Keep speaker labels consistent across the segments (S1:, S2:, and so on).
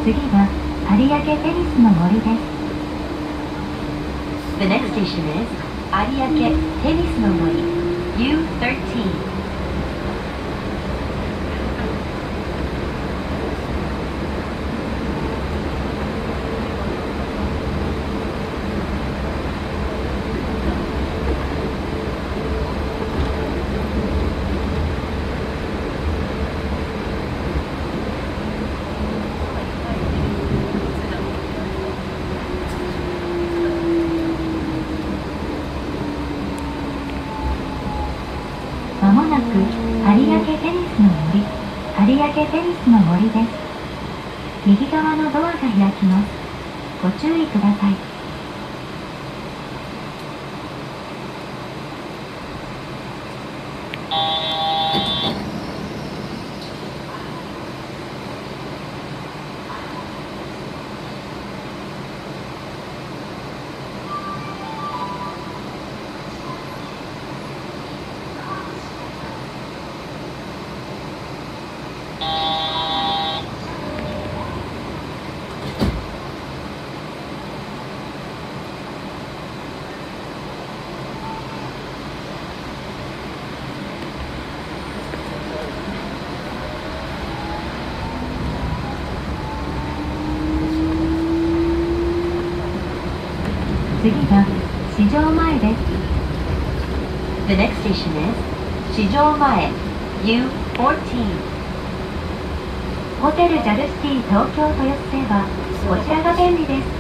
S1: 次は有明テニスの森です。
S2: The next station is 有明テニスの森 U13.
S1: まもなく有明テニスの森、有明テニスの森です。右側のドアが開きます。ご注意ください。次は市場前です。
S2: The next station is 市場前 U14.
S1: ホテルジャルシティ東京豊洲ではこちらが便利です。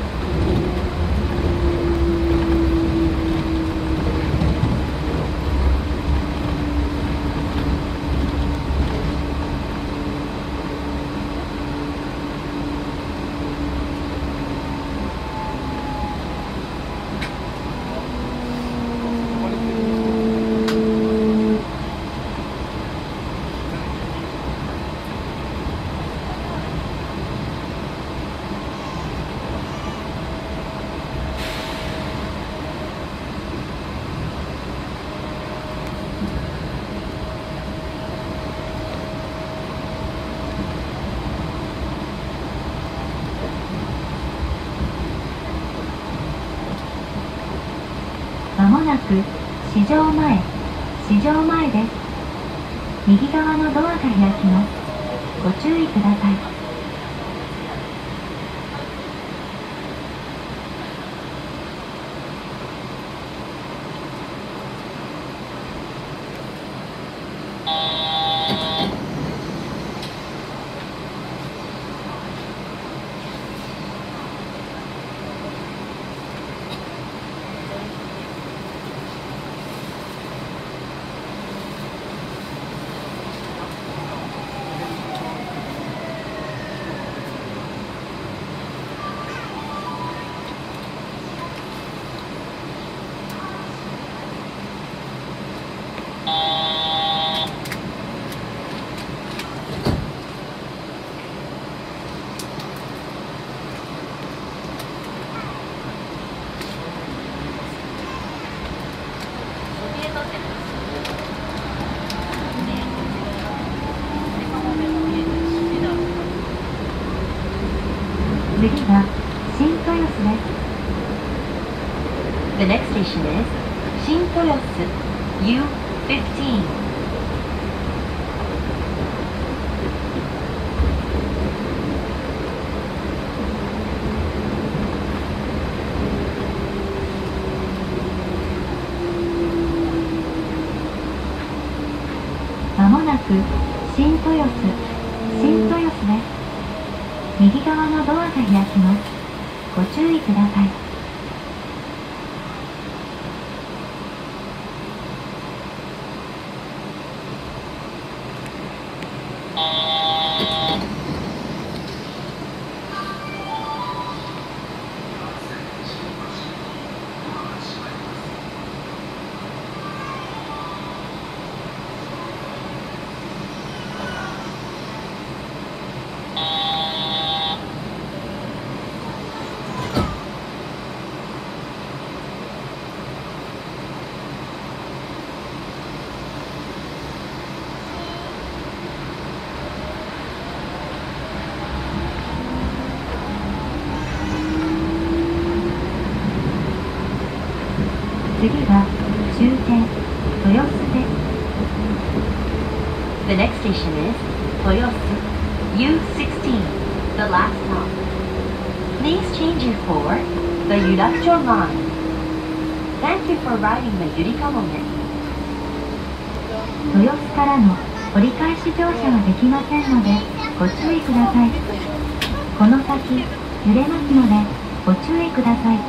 S1: まもなく市場前です。右側のドアが開きます。ご注意ください。次は新豊洲です。
S2: The next station is 新豊洲 U15.
S1: まもなく新豊洲です。右側のドアが開きます。ご注意ください。 は終点豊洲です。
S2: The next station is Toyosu U16, the last stop. Please change here for the Yurakucho line. Thank you for riding the Yurikamome.
S1: 豊洲からの折り返し乗車はできませんのでご注意ください。この先揺れますのでご注意ください。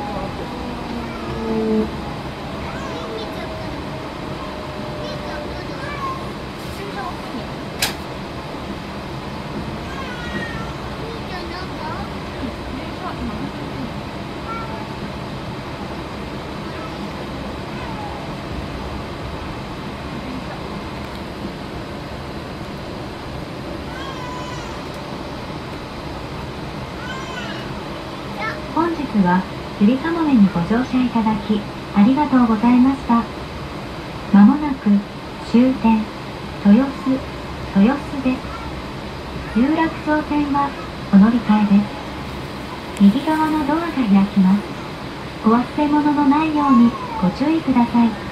S1: 本日はゆりかもめにご乗車いただきありがとうございました。まもなく終点豊洲です。有楽町線はお乗り換えです。右側のドアが開きます。お忘れ物のないようにご注意ください。